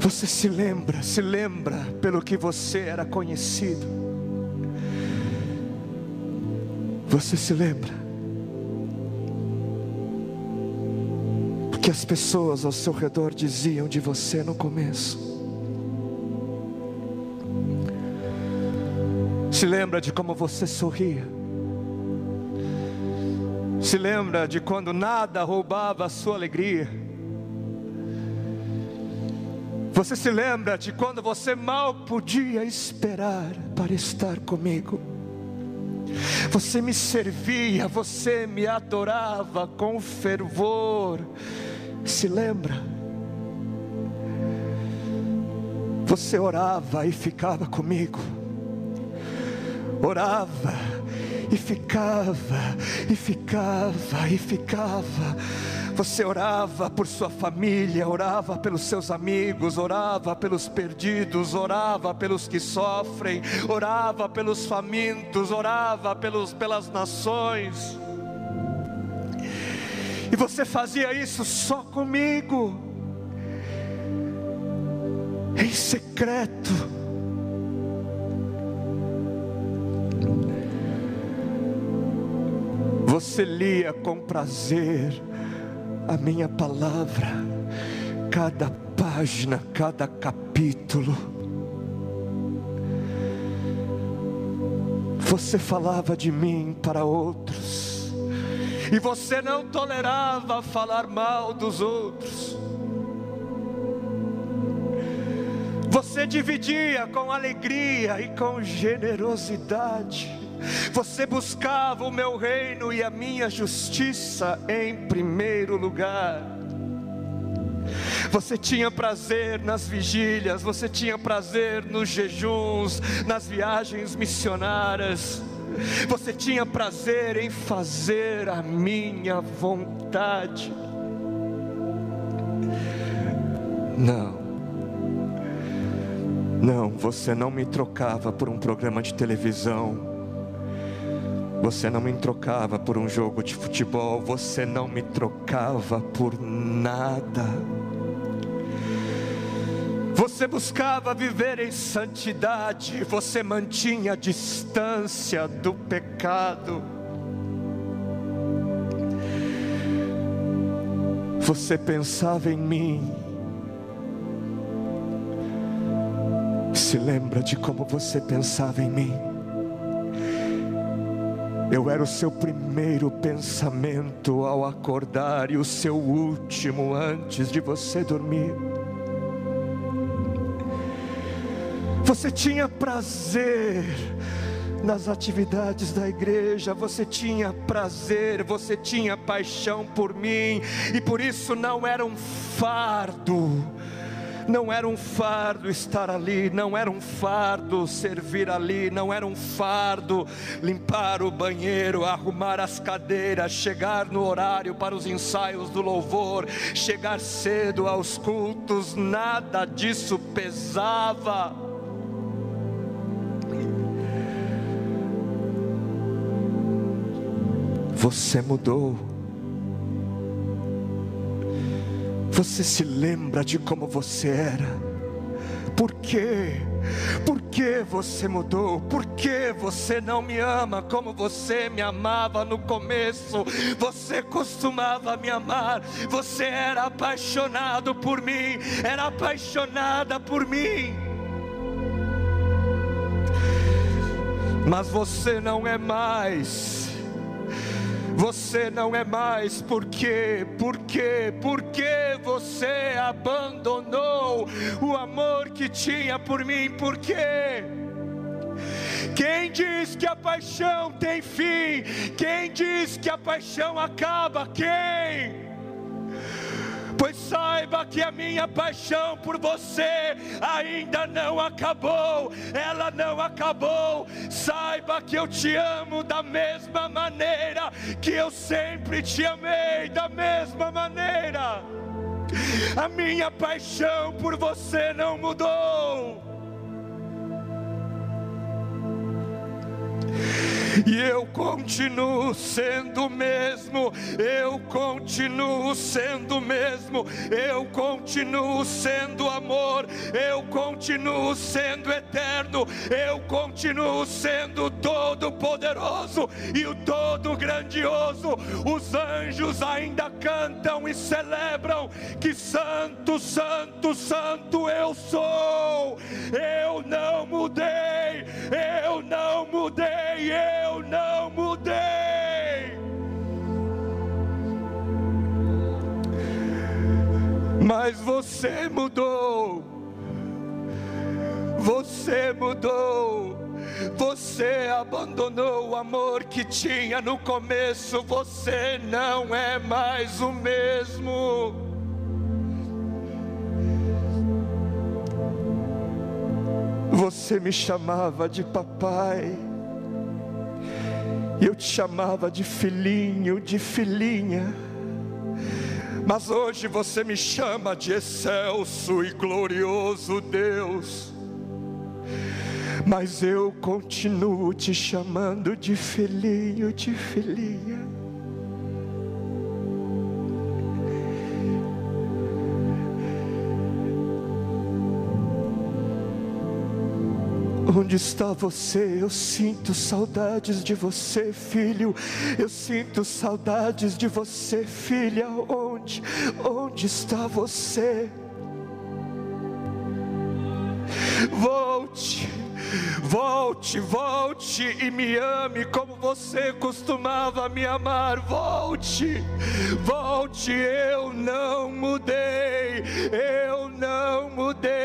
Você se lembra pelo que você era conhecido. Você se lembra o que as pessoas ao seu redor diziam de você no começo. Se lembra de como você sorria. Se lembra de quando nada roubava a sua alegria. Você se lembra de quando você mal podia esperar para estar comigo. Você me servia, você me adorava com fervor. Se lembra? Você orava e ficava comigo. Orava e ficava, e ficava, e ficava. Você orava por sua família, orava pelos seus amigos, orava pelos perdidos, orava pelos que sofrem, orava pelos famintos, orava pelas nações. E você fazia isso só comigo, em secreto. Você lia com prazer a minha palavra, cada página, cada capítulo. Você falava de mim para outros, e você não tolerava falar mal dos outros. Você dividia com alegria e com generosidade. Você buscava o meu reino e a minha justiça em primeiro lugar. Você tinha prazer nas vigílias, você tinha prazer nos jejuns, nas viagens missionárias. Você tinha prazer em fazer a minha vontade. Não, você não me trocava por um programa de televisão. Você não me trocava por um jogo de futebol. Você não me trocava por nada. Você buscava viver em santidade. Você mantinha a distância do pecado. Você pensava em mim. Se lembra de como você pensava em mim? Eu era o seu primeiro pensamento ao acordar e o seu último antes de você dormir. Você tinha prazer nas atividades da igreja, você tinha prazer, você tinha paixão por mim, e por isso não era um fardo. Não era um fardo estar ali, não era um fardo servir ali, não era um fardo limpar o banheiro, arrumar as cadeiras, chegar no horário para os ensaios do louvor, chegar cedo aos cultos, nada disso pesava. Você mudou. Você se lembra de como você era? Por quê? Por que você mudou? Por que você não me ama como você me amava no começo? Você costumava me amar. Você era apaixonado por mim. Era apaixonada por mim. Mas você não é mais. Você não é mais. Por quê? Por quê? Por que você abandonou o amor que tinha por mim? Por quê? Quem diz que a paixão tem fim? Quem diz que a paixão acaba? Quem? Pois saiba que a minha paixão por você ainda não acabou. Ela não acabou. Saiba que eu te amo da mesma maneira que eu sempre te amei, da mesma maneira. A minha paixão por você não mudou. E eu continuo sendo o mesmo, eu continuo sendo o mesmo, eu continuo sendo amor, eu continuo sendo eterno, eu continuo sendo todo poderoso e o todo grandioso. Os anjos ainda cantam e celebram que santo, santo, santo eu sou. Eu não mudei, eu não mudei, eu não mudei. Mas você mudou. Você mudou. Você abandonou o amor que tinha no começo. Você não é mais o mesmo. Você me chamava de papai, eu te chamava de filhinho, de filhinha. Mas hoje você me chama de excelso e glorioso Deus. Mas eu continuo te chamando de filhinho, de filhinha. Onde está você? Eu sinto saudades de você, filho. Eu sinto saudades de você, filha. Onde está você? Volte, volte, volte e me ame como você costumava me amar. Volte, volte, eu não mudei, eu não mudei.